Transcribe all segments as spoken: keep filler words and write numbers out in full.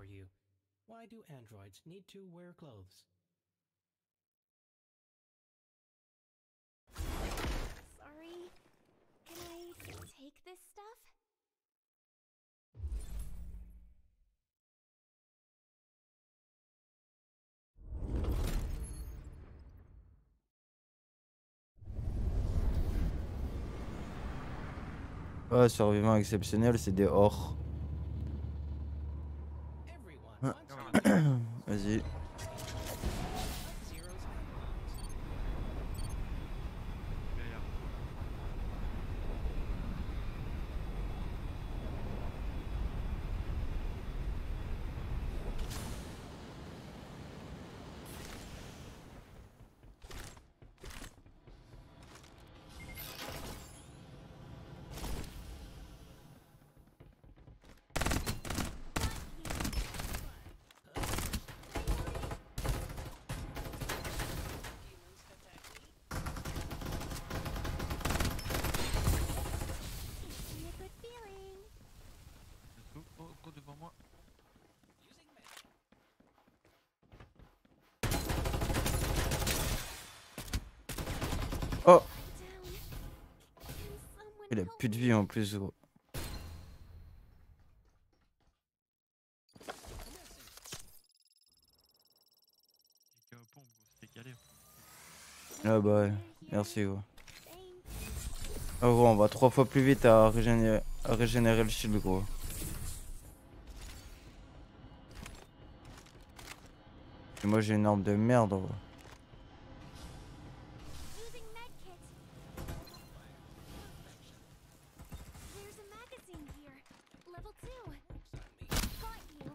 you. Why do androids need to wear clothes? Sorry. Can I take this stuff? Ouais, survivant exceptionnel, c'est des ors. Everyone wants Vas-y. Zero's Derrière. Gives me a good feeling. Oh, oh, gros devant moi. Oh, I'm down. Can someone il a help plus de me? vie en plus, gros. J'ai qu'un pompe, gros, c'était galère. Ah bah ouais, Here, here. merci gros. Thanks. Ah gros, on va trois fois plus vite à régénérer, à régénérer le shield, gros. Et moi j'ai une arme de merde, gros. Using medkit. There's a magazine here. Level two. Got you.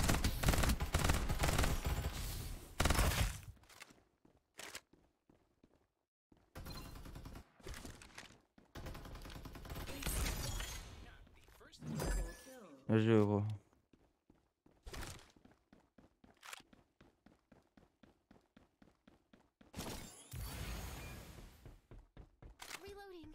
Bien joué, gros. Reloading.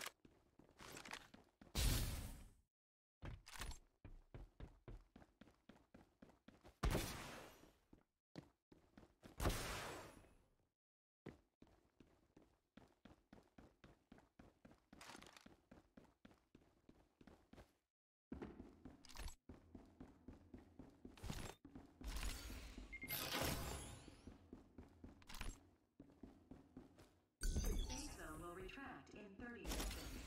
Safe zone will retract in thirty seconds.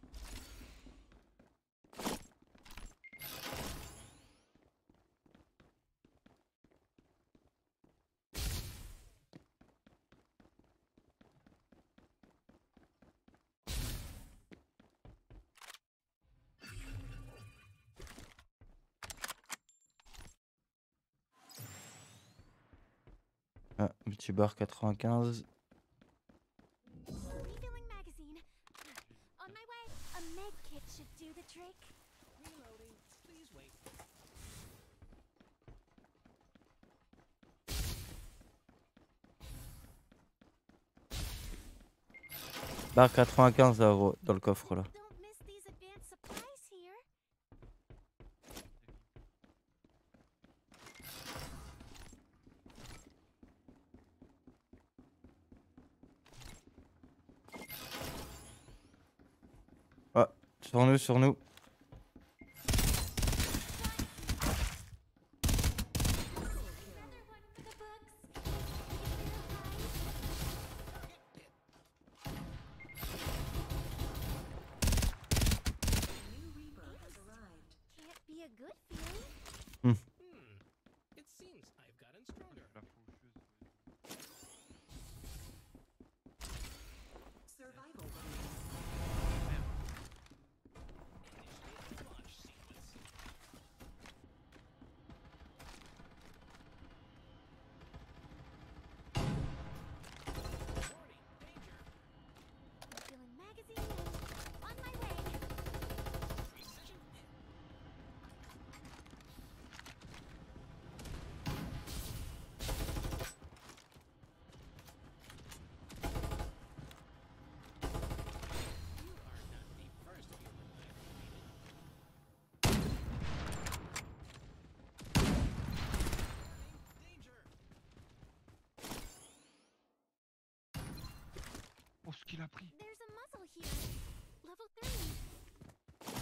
Ah, petit bar quatre-vingt-quinze. Refilling magazine. On my way. A medkit should do the trick. Reloading. Please wait. Bar quatre-vingt-quinze là, gros, dans le coffre là. Don't miss these advanced supplies here. Ah, sur nous, sur nous. Another one for the books. A new Reaper has arrived. Can't be a good feeling. Hmm. It seems I've gotten stronger. La faucheuse. Survival bonus. l'as pris. There's a muzzle here. Level three.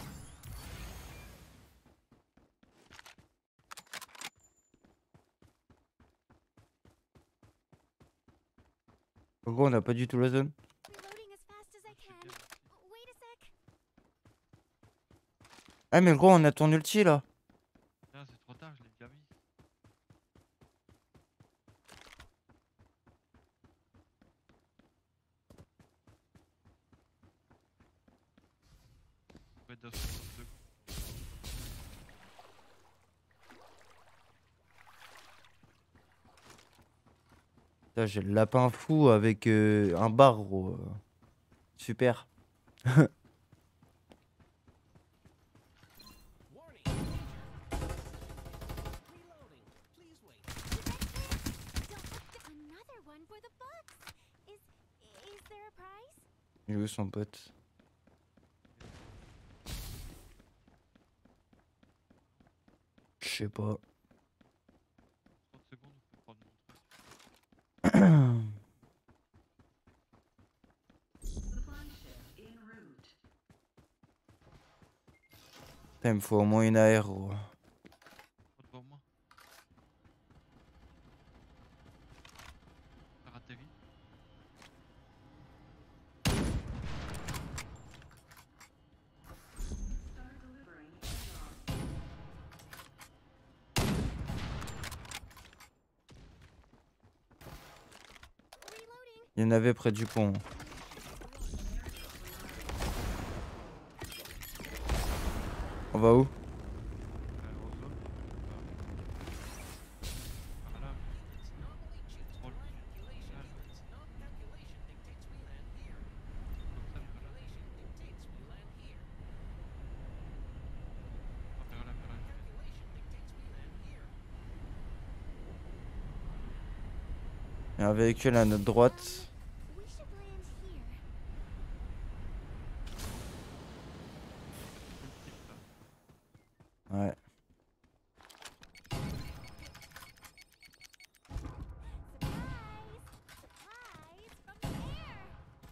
En gros, on n'a pas du tout la zone. Reloading as fast as I C'est can. bien. Wait a sec. Ah, mais gros, on a ton ulti là. Ah, c'est trop tard, je l'ai déjà mis. On va être dans soixante secondes. Putain, j'ai le lapin fou avec euh, un bar, gros. euh. Super. Warning. Danger. Reloading. Please wait. Don't another one for the books. Is is there a prize? Il est où son pote? Je sais pas. trente secondes, on peut prendre mon truc. Supply ship en route. Putain, il me faut au moins une A R, gros. Trop devant moi. Ça atterrit. Start delivering airdrop. Reloading. Il y en avait près du pont. On va où? Euh, en zone. Par là. It's normally choose Roll. calculation. Là, It's not calculation dictates we land here. comme ça, par là. Calculation dictates we land here. Ah, par là, par là. Calculation dictates we land here. Il y a un véhicule à notre droite. We should land here. Ultime, ça. Ouais. Supplies! Supplies from the air!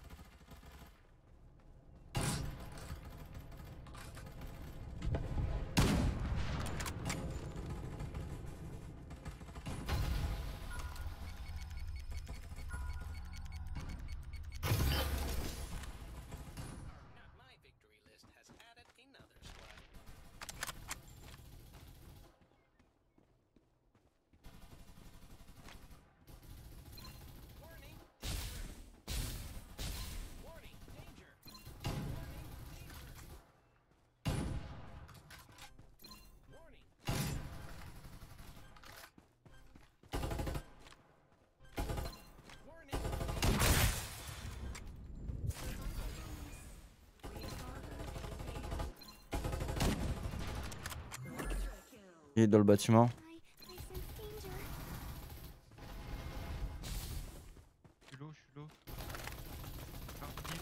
Now my victory list has added another squad. Warning. Danger. Warning. Danger. Warning. Danger. Warning. Warning. Il est dans le bâtiment. I, I sense danger. Je suis low, je suis low. Ah, vite.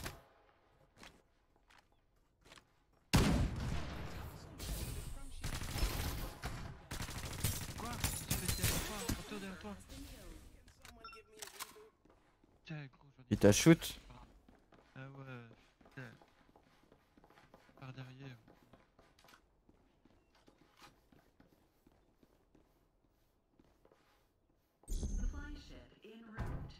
Quoi? Tu fais derrière toi, retourne derrière toi. Someone give me a reboot. Tiens, gros, j'en ai Il t'a shoot? Ah ouais, putain. Par derrière. Supply ship en route.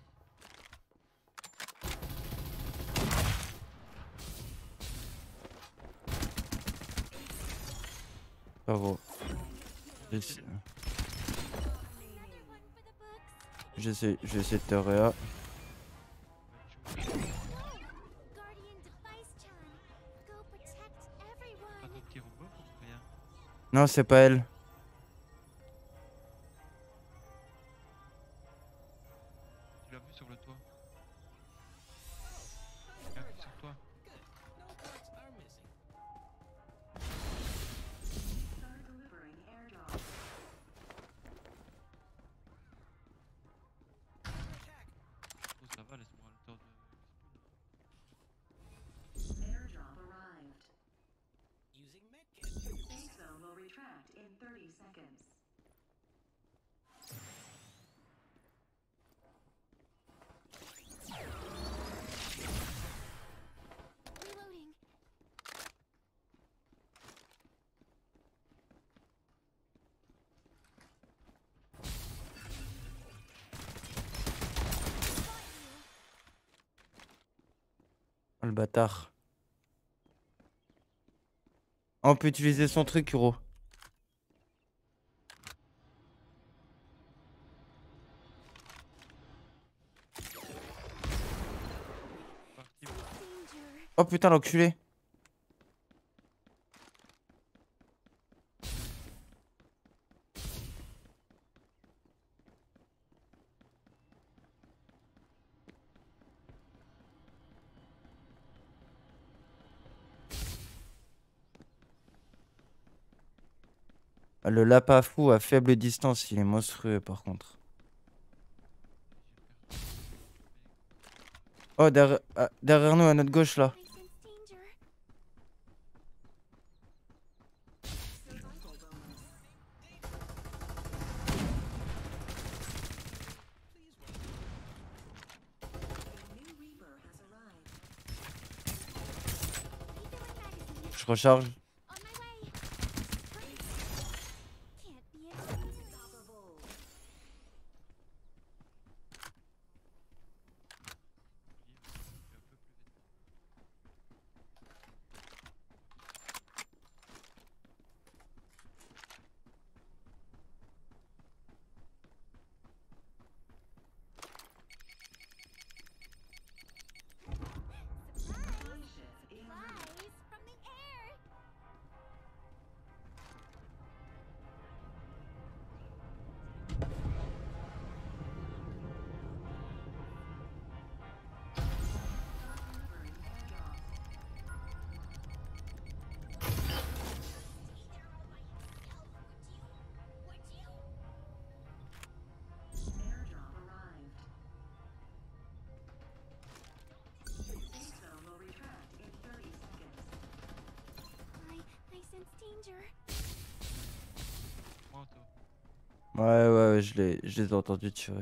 Pas gros. J'essa- Another one for the books. J'essaie, je vais essayer de te réa. Guardian Device Chan. Go protect Pas everyone. de petit robot ou rien? Non, c'est pas elle. Tu l'as vu sur le toit? Il a vu sur toi. Good. No parts are missing. Start delivering airdrop. Attack. Oh, ça va, laisse-moi le temps de. Airdrop arrived. Using medkit. Safe zone will retract in thirty seconds. Oh, le bâtard. Ah, on peut utiliser son truc, Kuro. Parti. Danger. Oh putain, l'enculé. Ah, le lapin fou à faible distance, il est monstrueux par contre. Oh, derrière, ah, derrière nous, à notre gauche là. I sense danger. Survival bonus. A new Reaper has arrived. Refilling magazine. Je recharge. On my way. Can't be ignored. Unstoppable. Gunship in Flies from the air. delivering airdrop. Airdrop arrived. Safe zone will retract in thirty seconds. I I sense danger. Manteau. Ouais, ouais, ouais, je l'ai, je les ai entendus tirer.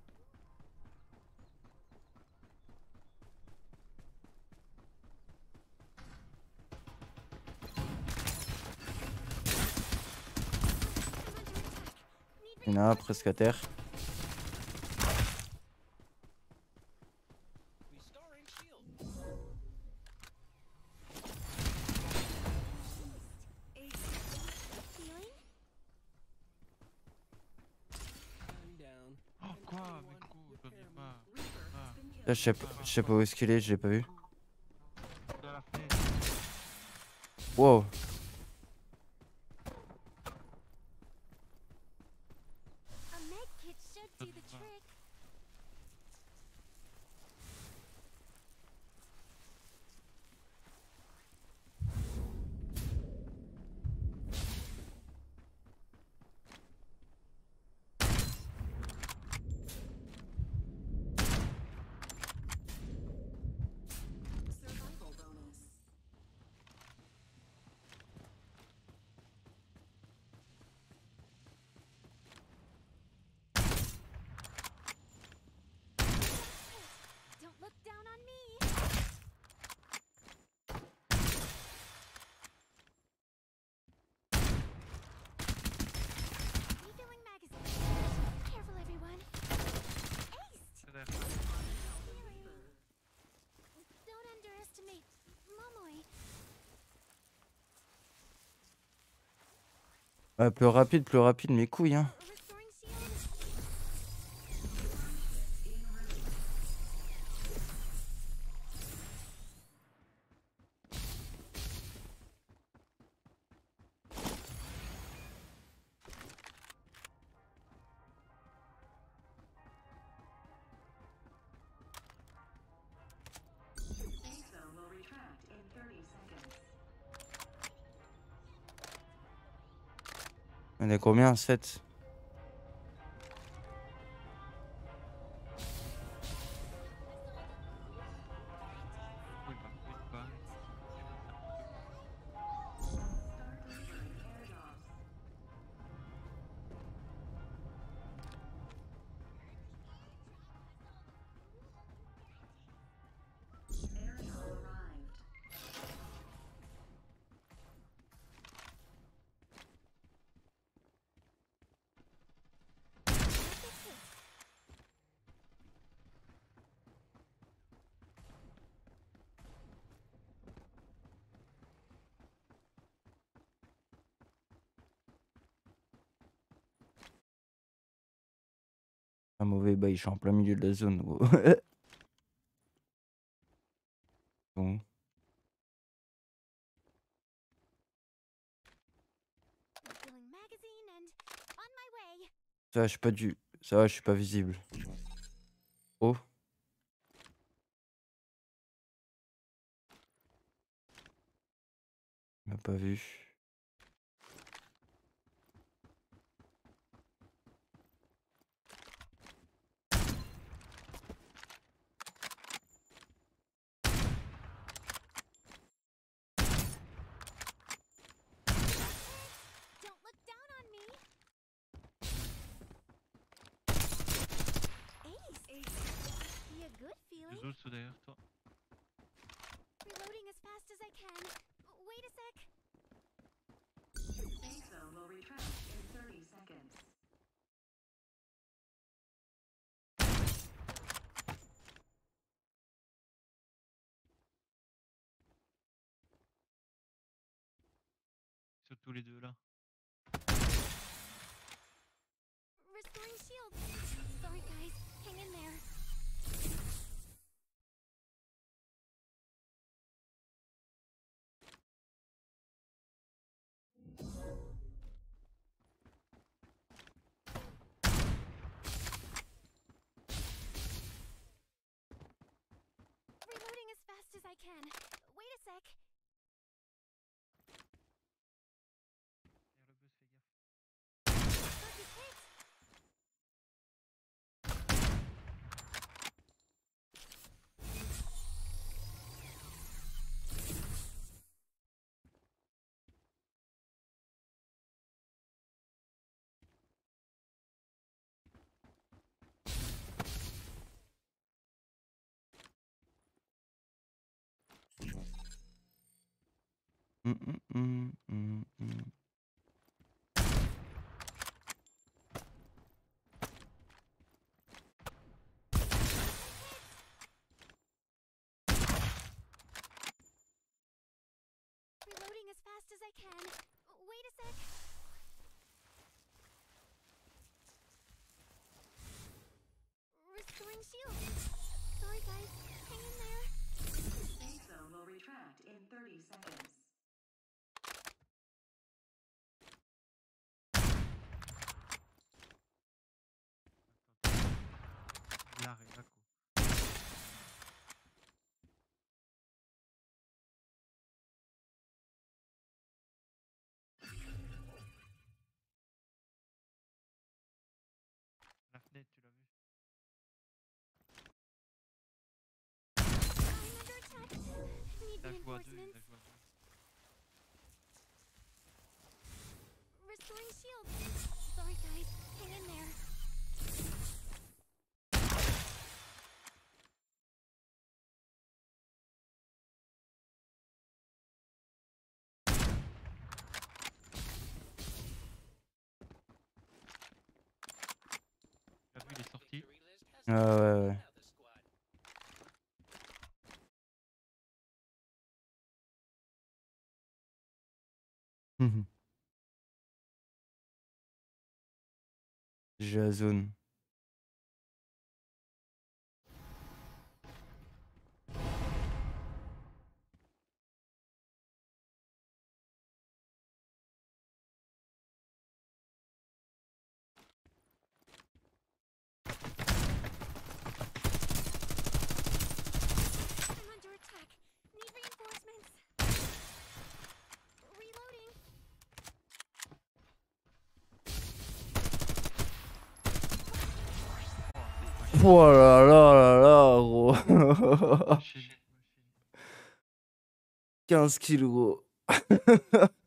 Il y en a un presque à terre. Restoring shield. Healing. I'm down. Oh quoi? Mais gros, j'en ai marre. Reaper Ah, has been killed. Là, je sais pas, je sais pas où est-ce qu'il est, je l'ai pas vu. dans la fenêtre. Wow. A med kit should do the trick. Survival bonus. Don't look down on me. Refilling magazine. Careful, everyone. Ace! C'est derrière. Healing. Don't underestimate Momoy. Ouais, plus rapide, plus rapide, mes couilles, hein. Restoring shield. In route. Safe zone will retract in thirty seconds. On est combien? sept. Oui, bah, oui, bah. Start delivering airdrops. Airdrop arrived. Un mauvais bail, je suis en plein milieu de la zone, gros. Bon. Refilling magazine and on my way. Ça, va, je suis pas du. Ça va, je suis pas visible. Oh. Il m'a pas vu. Don't look down on me. Ace. Be a good feeling. Deux autres sont derrière toi. Reloading as fast as I can. Wait a sec. Safe zone will retract in thirty seconds. Ils sont tous les deux là. Restoring shield. Sorry guys, hang in there. Reloading as fast as I can. Wait a sec. Derrière le bus, fais gaffe. Target hit. Hum, hum, hum, hum, hum. Reloading as fast as I can. Wait a sec. Restoring shield. Sorry guys, hang in there. Safe zone will retract in thirty seconds. Là, et là, quoi. La fenêtre, tu l'as vu? I'm under attack. Need La joue à deux, reinforcements. la joue à deux. Restoring shield. Sorry guys, hang in there. Tu as vu, il est sorti. Victory list has Ah added ouais, ouais. another squad. Mhm. J'ai la zone. I'm under attack. Need reinforcements. Reloading. Oh là là là là, gros. Machine, machine. quinze kills, gros.